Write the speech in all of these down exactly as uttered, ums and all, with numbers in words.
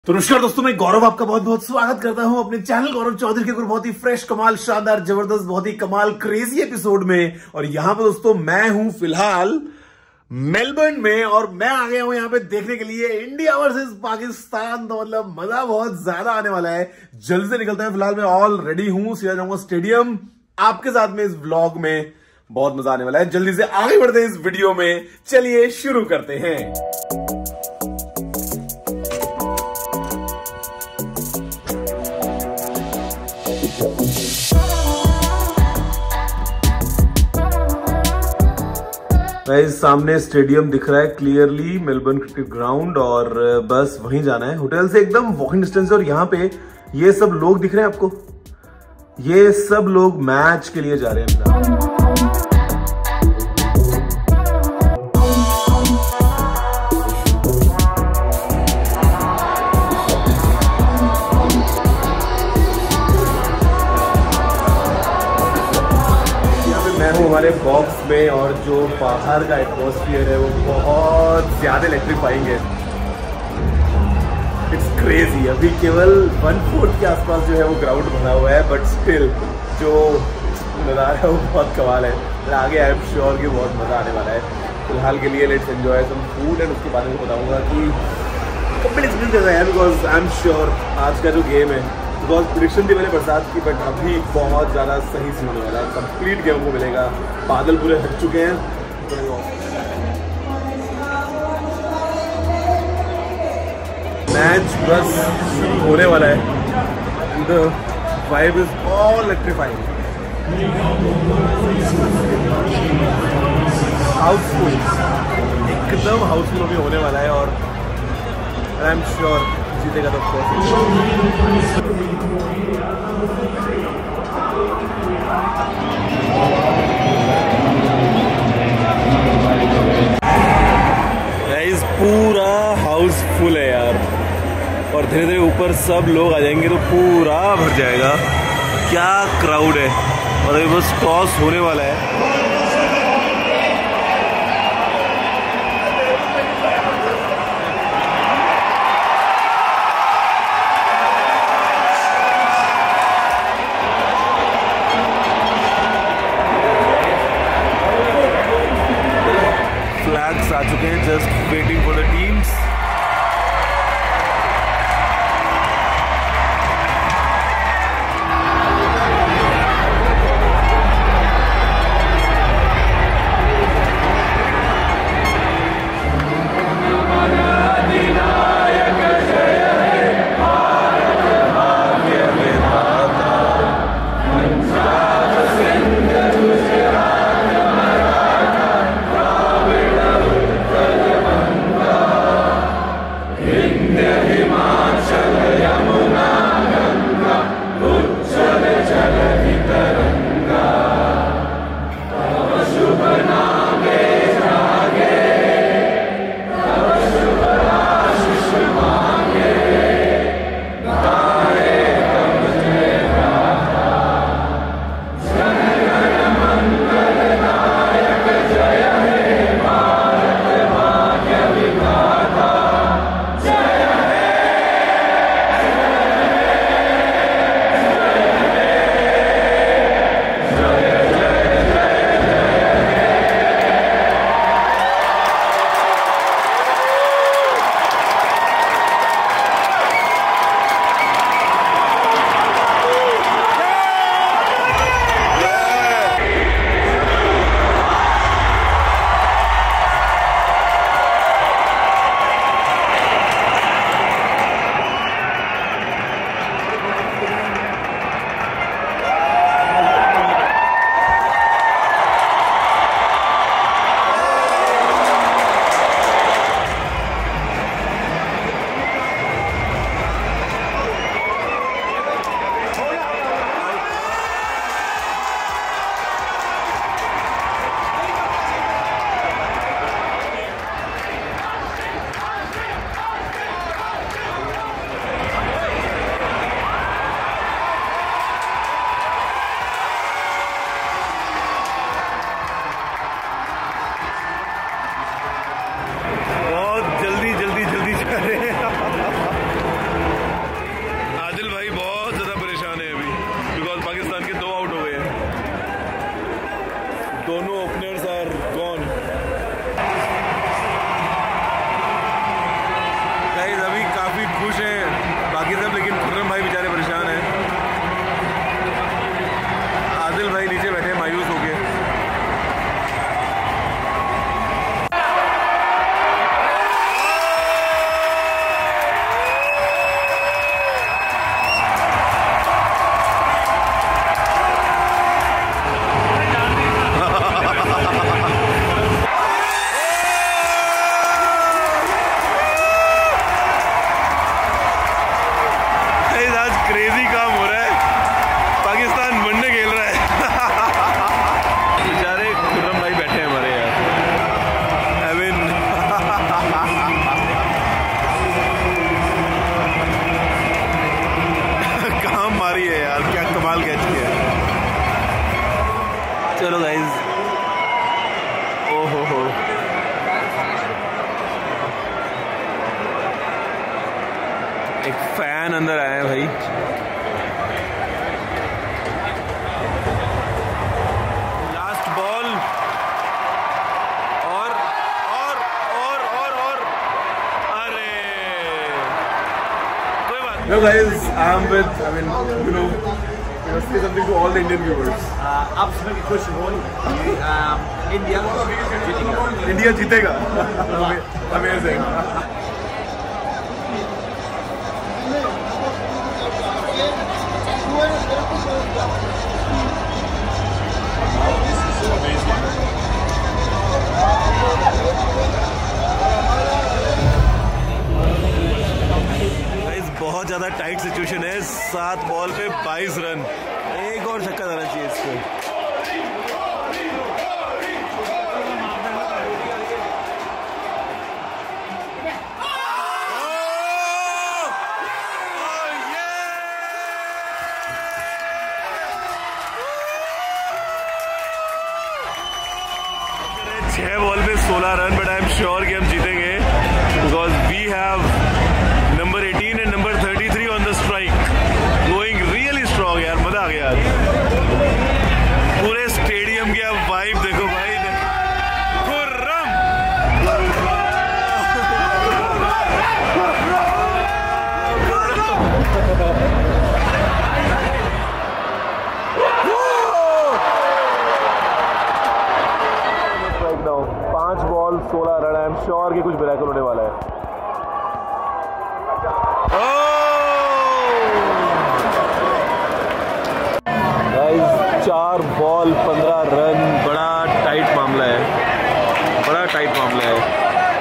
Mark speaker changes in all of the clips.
Speaker 1: तो नमस्कार दोस्तों, मैं गौरव आपका बहुत बहुत स्वागत करता हूं अपने चैनल गौरव चौधरी के बहुत ही फ्रेश, कमाल, शानदार, जबरदस्त, बहुत ही कमाल, क्रेजी एपिसोड में। और यहां पे दोस्तों मैं हूं फिलहाल मेलबर्न में और मैं आ गया हूं यहां पे देखने के लिए इंडिया वर्सेस पाकिस्तान। तो मतलब मजा बहुत ज्यादा आने वाला है, जल्दी से निकलता है। फिलहाल मैं ऑल रेडी हूं, सीधा जाऊंगा स्टेडियम आपके साथ में इस व्लॉग में। बहुत मजा आने वाला है, जल्दी से आगे बढ़ते हैं इस वीडियो में। चलिए शुरू करते हैं। गाइस, सामने स्टेडियम दिख रहा है क्लियरली, मेलबर्न क्रिकेट ग्राउंड, और बस वहीं जाना है। होटल से एकदम वॉकिंग डिस्टेंस है। और यहाँ पे ये सब लोग दिख रहे हैं आपको, ये सब लोग मैच के लिए जा रहे हैं। हमारे बॉक्स में, और जो बाहर का एटमॉस्फेयर है वो बहुत ज्यादा इलेक्ट्रीफाइंग है। It's crazy. अभी केवल वन फोर्थ के आसपास जो है वो ग्राउंड भरा हुआ है, बट स्टिल जो नज़ारा है वो बहुत कमाल है। आगे आई एम श्योर कि बहुत मज़ा आने वाला है। फिलहाल के लिए let's enjoy some food and उसके बारे में बताऊंगा कि कंप्लीट एक्सपीरियंस कैसा है। बिकॉज आई एम श्योर आज का जो गेम है, बिकॉज प्रेडिक्शन थी मैंने बरसात की, बट अभी बहुत ज़्यादा सही से होने वाला है। कंप्लीट गेम को मिलेगा, बादल पूरे हट चुके हैं। मैच बस शुरू होने वाला है। The vibe is all electrifying, house full, एकदम हाउसफुल अभी होने वाला है। और आई एम श्योर जीतेगा तो गाइस, पूरा हाउसफुल है यार। और धीरे धीरे ऊपर सब लोग आ जाएंगे तो पूरा भर जाएगा। क्या क्राउड है। और अभी बस टॉस होने वाला है। फ्लैग्स आ चुके हैं, just waiting for the teams. एक फैन अंदर आया है भाई। लास्ट बॉल और और और और और अरे कोई बात। Hello guys, I am with, I mean, you know, you must say something to all the Indian viewers.
Speaker 2: Uh, absolutely push the ball. Um, India जीतेगा.
Speaker 1: India जीतेगा. Amazing. बहुत ज्यादा टाइट सिचुएशन है। सात बॉल पे बाईस रन, एक और छक्का जाना चाहिए इसको। छह बॉल पे सोलह run, but I am sure कि हम जीतेंगे because we have number eighteen and number thirty three on the strike, going really strong. यार मजा आ गया यार। पूरे स्टेडियम की आप वाइब देखो भाई, पांच बॉल सोलह रन। आई एम श्योर कि कुछ मिरेकल होने वाला है। गाइस चार बॉल पंद्रह रन, बड़ा टाइट मामला है, बड़ा टाइट मामला है।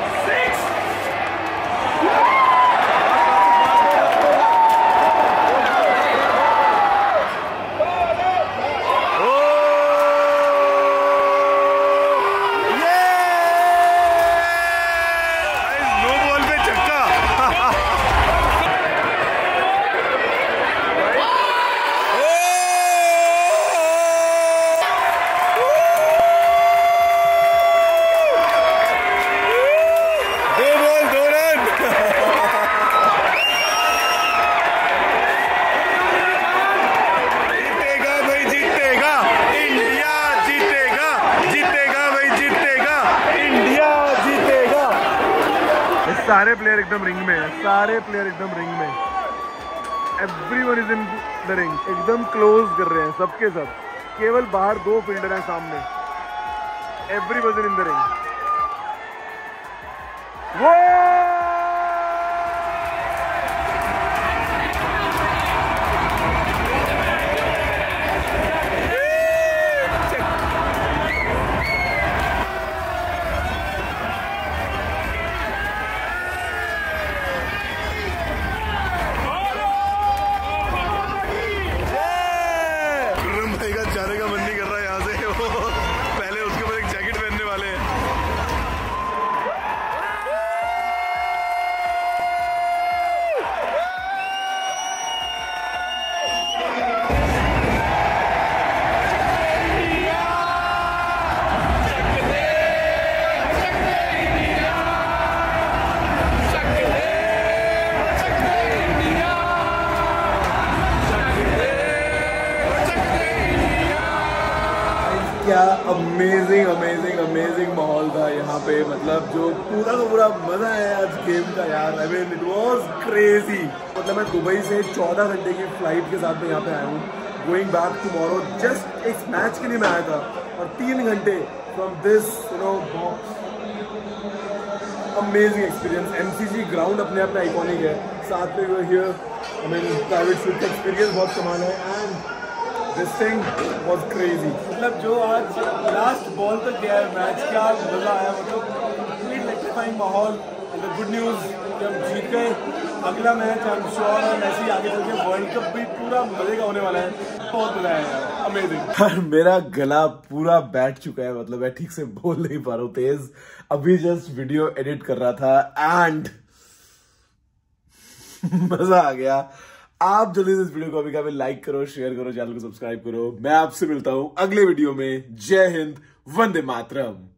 Speaker 1: सारे प्लेयर एकदम रिंग में है, सारे प्लेयर एकदम रिंग में। Everyone is in the ring, एकदम क्लोज कर रहे हैं सबके सब। केवल बाहर दो फील्डर हैं सामने। Everyone in the ring. वो जाने का मन नहीं कर रहा यहाँ से। वो पहले उसके ऊपर एक जैकेट पहनने वाले हैं। क्या अमेजिंग अमेजिंग अमेजिंग माहौल था यहाँ पे। मतलब जो पूरा का पूरा मजा है आज गेम का यार। I mean it was crazy. मतलब मैं दुबई से चौदह घंटे की फ्लाइट के साथ में यहाँ पे आया हूँ। गोइंग बैक टुमारो, जस्ट इस मैच के लिए मैं आया था। और तीन घंटे from this you know box. Amazing experience. MCG ground अपने आप में आइकॉनिक है। साथ में here I mean private shoot का एक्सपीरियंस बहुत कमाल है। And This thing was crazy.
Speaker 2: मतलब जो आज लास्ट बॉल तक गया है मैच, क्या मजा आया। मतलब कंप्लीट इलेक्ट्रीफाइंग माहौल। गुड न्यूज़ कि हम जीत गए। अगला मैच आई एम श्योर है ऐसे ही आगे चल के वर्ल्ड कप भी पूरा मजे का होने वाला है। बहुत मजा आया यार, अमेजिंग।
Speaker 1: और मेरा गला पूरा बैठ चुका है, मतलब मैं ठीक से बोल नहीं पा रहा हूँ तेज। अभी जस्ट वीडियो एडिट कर रहा था एंड मजा आ गया। आप जल्दी से इस वीडियो को अभी का लाइक करो, शेयर करो, चैनल को सब्सक्राइब करो। मैं आपसे मिलता हूं अगले वीडियो में। जय हिंद, वंदे मातरम।